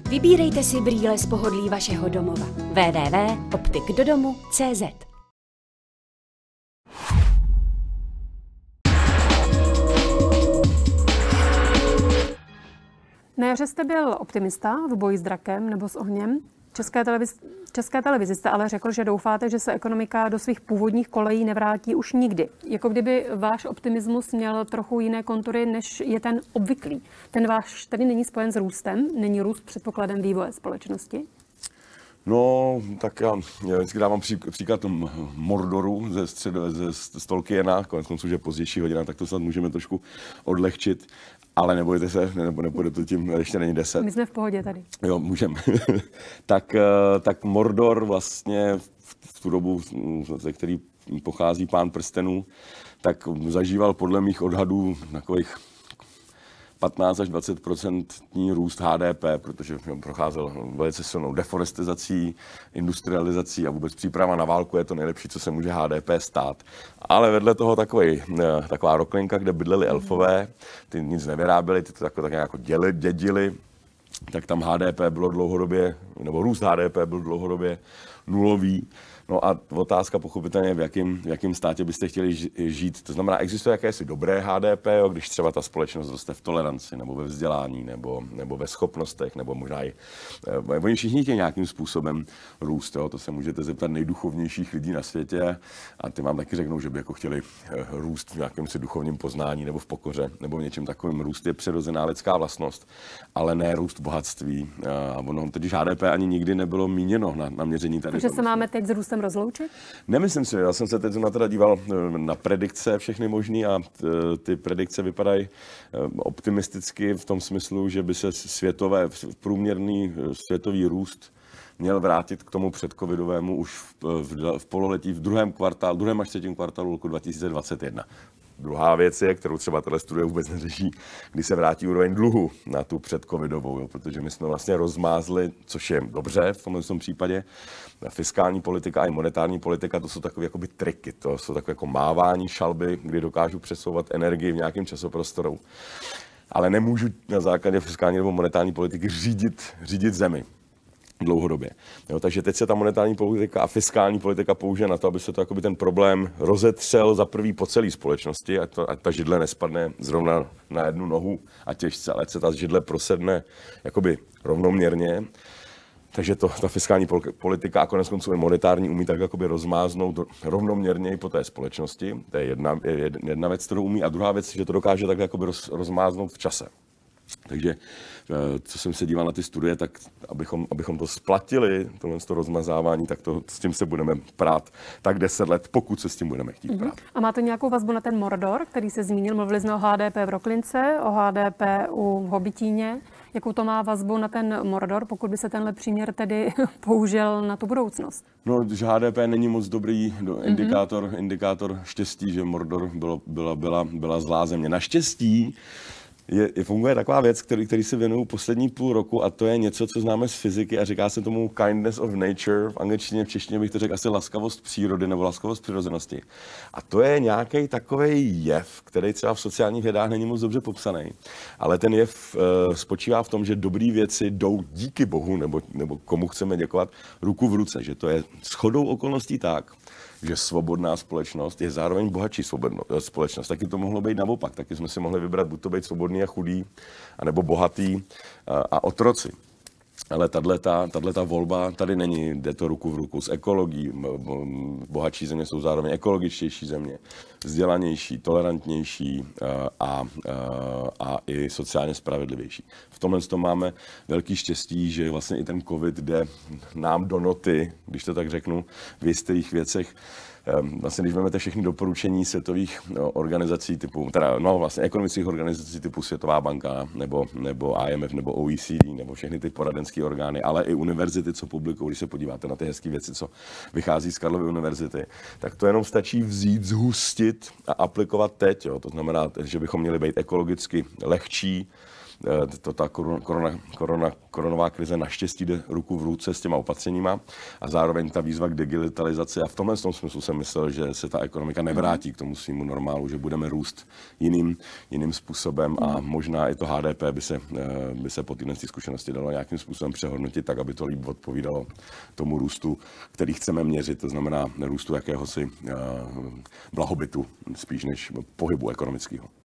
Vybírejte si brýle z pohodlí vašeho domova. www.optikdodomu.cz. Na jaře jste byl optimista v boji s drakem nebo s ohněm. České televizi jste ale řekl, že doufáte, že se ekonomika do svých původních kolejí nevrátí už nikdy. Jako kdyby váš optimismus měl trochu jiné kontury, než je ten obvyklý. Ten váš tedy není spojen s růstem? Není růst předpokladem vývoje společnosti? No, tak já vždycky dávám příklad Mordoru ze Tolkiena, konec konců, že pozdější hodina, tak to snad můžeme trošku odlehčit, ale nebojte se, nepůjde to tím, ještě není 10. My jsme v pohodě tady. Jo, můžeme. tak Mordor vlastně v tu dobu, ze který pochází Pán prstenů, tak zažíval podle mých odhadů takových 15 až 20% růst HDP, protože procházel velice silnou deforestizací, industrializací a vůbec příprava na válku je to nejlepší, co se může HDP stát. Ale vedle toho taková roklinka, kde bydleli elfové, ty nic nevyráběli, ty to tak jako dědili, tak tam HDP bylo dlouhodobě, nebo růst HDP byl dlouhodobě nulový. No a otázka pochopitelně, v jakém státě byste chtěli žít. To znamená, existuje jakési dobré HDP, když třeba ta společnost roste v toleranci, nebo ve vzdělání, nebo ve schopnostech, nebo možná i oni všichni chtějí nějakým způsobem růst. Jo? To se můžete zeptat nejduchovnějších lidí na světě a ty vám taky řeknou, že by jako chtěli růst v nějakém si duchovním poznání, nebo v pokoře, nebo v něčem takovým. Růst je přirozená lidská vlastnost, ale ne růst bohatství. A ono totiž HDP ani nikdy nebylo míněno na měření tady. Takže se máme teď s růstem rozloučit? Nemyslím si, já jsem se teď teda díval na predikce všechny možný a ty predikce vypadají optimisticky v tom smyslu, že by se průměrný světový růst měl vrátit k tomu předcovidovému už v pololetí, v druhém až třetím kvartálu roku 2021. Druhá věc je, kterou třeba tato studie vůbec neřeší, kdy se vrátí úroveň dluhu na tu předcovidovou, jo, protože my jsme vlastně rozmázli, což je dobře v tomhle případě, fiskální politika a i monetární politika, to jsou takové jakoby triky, to jsou takové jako mávání šalby, kdy dokážu přesouvat energii v nějakém časoprostoru. Ale nemůžu na základě fiskální nebo monetární politiky řídit zemi dlouhodobě. Jo, takže teď se ta monetární politika a fiskální politika použije na to, aby se to jakoby ten problém rozetřel za prvý po celé společnosti, ať ta židle nespadne zrovna na jednu nohu a těžce, ale ať se ta židle prosedne jakoby rovnoměrně. Takže ta fiskální politika a konec konců i monetární umí tak jakoby rozmáznout rovnoměrně i po té společnosti. To je jedna věc, kterou umí. A druhá věc, že to dokáže tak jakoby rozmáznout v čase. Takže co jsem se díval na ty studie, tak abychom to splatili, to rozmazávání, tak s tím se budeme prát tak 10 let, pokud se s tím budeme chtít prát. A má to nějakou vazbu na ten Mordor, který se zmínil? Mluvili jsme o HDP v Roklince, o HDP v Hobitíně. Jakou to má vazbu na ten Mordor, pokud by se tenhle příměr tedy použil na tu budoucnost? No, že HDP není moc dobrý indikátor štěstí, že Mordor byla zlá země. Naštěstí funguje taková věc, který se věnuju poslední půl roku a to je něco, co známe z fyziky a říká se tomu kindness of nature. V angličtině, v češtině bych to řekl asi laskavost přírody nebo laskavost přirozenosti. A to je nějaký takový jev, který třeba v sociálních vědách není moc dobře popsaný. Ale ten jev spočívá v tom, že dobré věci jdou díky Bohu nebo komu chceme děkovat ruku v ruce. Že to je shodou okolností tak, že svobodná společnost je zároveň bohatší společnost. Taky to mohlo být naopak. Taky jsme si mohli vybrat buď to být svobodný a chudý, anebo bohatý a otroci. Ale tato volba tady není, jde to ruku v ruku s ekologií. Bohatší země jsou zároveň ekologičtější země, vzdělanější, tolerantnější a i sociálně spravedlivější. V tomhle máme velký štěstí, že vlastně i ten covid jde nám do noty, když to tak řeknu, v jistých věcech. Vlastně, když vezmete všechny doporučení světových organizací ekonomických organizací typu Světová banka, nebo IMF, nebo OECD, nebo všechny ty poradenské orgány, ale i univerzity, co publikují, když se podíváte na ty hezké věci, co vychází z Karlovy univerzity, tak to jenom stačí vzít, zhustit a aplikovat teď. Jo. To znamená, že bychom měli být ekologicky lehčí, ta koronová krize naštěstí jde ruku v ruce s těma opatřeníma a zároveň ta výzva k digitalizaci. A v tomhle smyslu jsem myslel, že se ta ekonomika nevrátí k tomu svýmu normálu, že budeme růst jiným způsobem a možná i to HDP by se po této zkušenosti dalo nějakým způsobem přehodnotit tak, aby to líp odpovídalo tomu růstu, který chceme měřit, to znamená růstu jakéhosi blahobytu spíš než pohybu ekonomického.